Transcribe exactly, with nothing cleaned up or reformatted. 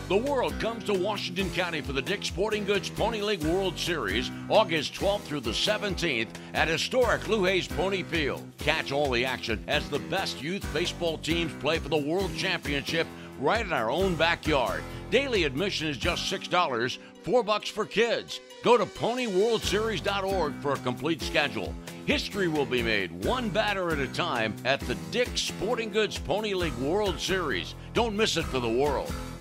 The world comes to Washington County for the Dick's Sporting Goods Pony League World Series, August twelfth through the seventeenth at historic Lou Hayes Pony Field. Catch all the action as the best youth baseball teams play for the World Championship right in our own backyard. Daily admission is just six dollars, four bucks for kids. Go to pony world series dot org for a complete schedule. History will be made one batter at a time at the Dick's Sporting Goods Pony League World Series. Don't miss it for the world.